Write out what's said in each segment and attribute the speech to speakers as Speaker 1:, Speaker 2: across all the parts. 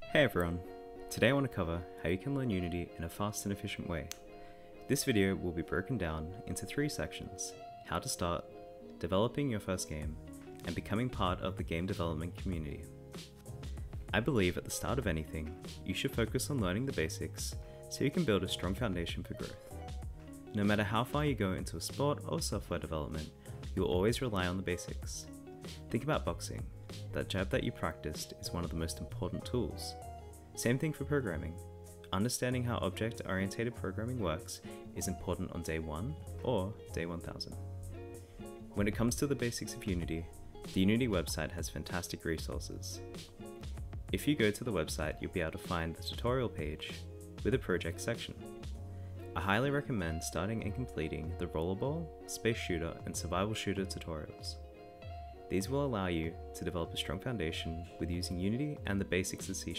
Speaker 1: Hey everyone! Today I want to cover how you can learn Unity in a fast and efficient way. This video will be broken down into 3 sections: how to start, developing your first game, and becoming part of the game development community. I believe at the start of anything, you should focus on learning the basics so you can build a strong foundation for growth. No matter how far you go into a sport or software development, you'll always rely on the basics. Think about boxing. That jab that you practiced is one of the most important tools. Same thing for programming. Understanding how object-oriented programming works is important on day 1 or day 1000. When it comes to the basics of Unity, the Unity website has fantastic resources. If you go to the website, you'll be able to find the tutorial page with a project section. I highly recommend starting and completing the rollerball, space shooter, and survival shooter tutorials. These will allow you to develop a strong foundation with using Unity and the basics of C#.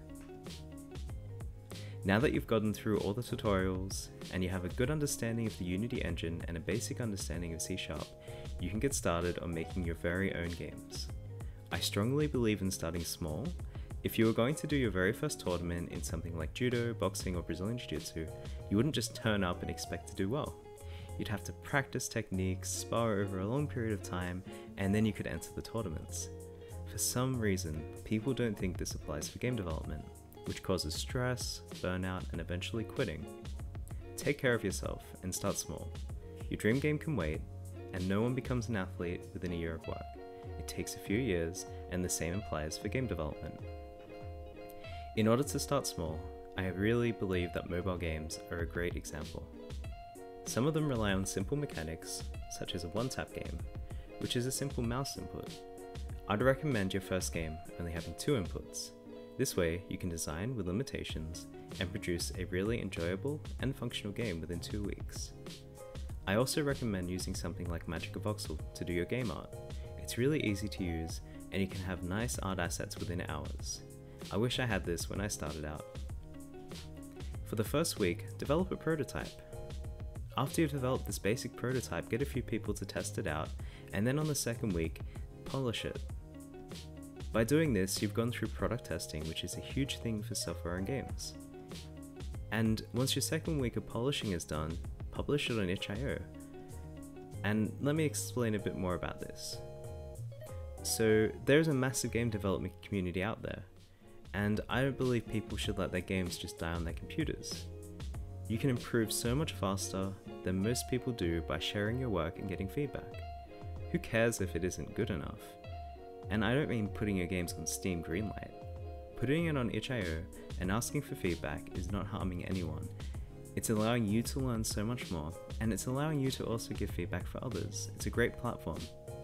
Speaker 1: Now that you've gotten through all the tutorials and you have a good understanding of the Unity engine and a basic understanding of C#, you can get started on making your very own games. I strongly believe in starting small. If you were going to do your very first tournament in something like judo, boxing, or Brazilian Jiu-Jitsu, you wouldn't just turn up and expect to do well. You'd have to practice techniques, spar over a long period of time, and then you could enter the tournaments. For some reason, people don't think this applies for game development, which causes stress, burnout, and eventually quitting. Take care of yourself and start small. Your dream game can wait, and no one becomes an athlete within a year of work. It takes a few years, and the same applies for game development. In order to start small, I really believe that mobile games are a great example. Some of them rely on simple mechanics, such as a one-tap game, which is a simple mouse input. I'd recommend your first game only having 2 inputs. This way, you can design with limitations and produce a really enjoyable and functional game within 2 weeks. I also recommend using something like Magic of Voxel to do your game art. It's really easy to use, and you can have nice art assets within hours. I wish I had this when I started out. For the first week, develop a prototype. After you've developed this basic prototype, get a few people to test it out, and then on the second week, polish it. By doing this, you've gone through product testing, which is a huge thing for software and games. And once your second week of polishing is done, publish it on itch.io. And let me explain a bit more about this. So there's a massive game development community out there, and I don't believe people should let their games just die on their computers. You can improve so much faster than most people do by sharing your work and getting feedback. Who cares if it isn't good enough? And I don't mean putting your games on Steam Greenlight. Putting it on itch.io and asking for feedback is not harming anyone. It's allowing you to learn so much more, and it's allowing you to also give feedback for others. It's a great platform.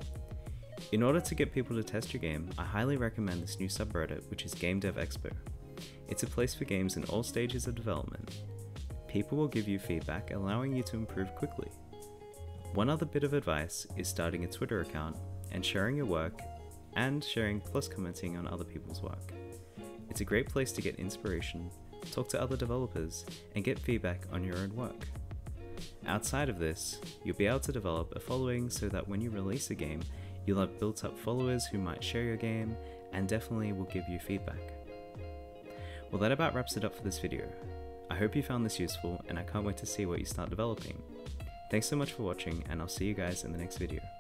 Speaker 1: In order to get people to test your game, I highly recommend this new subreddit, which is Game Dev Expo. It's a place for games in all stages of development. People will give you feedback, allowing you to improve quickly. One other bit of advice is starting a Twitter account and sharing your work, and sharing plus commenting on other people's work. It's a great place to get inspiration, talk to other developers, and get feedback on your own work. Outside of this, you'll be able to develop a following so that when you release a game, you'll have built up followers who might share your game and definitely will give you feedback. Well, that about wraps it up for this video. I hope you found this useful, and I can't wait to see what you start developing. Thanks so much for watching, and I'll see you guys in the next video.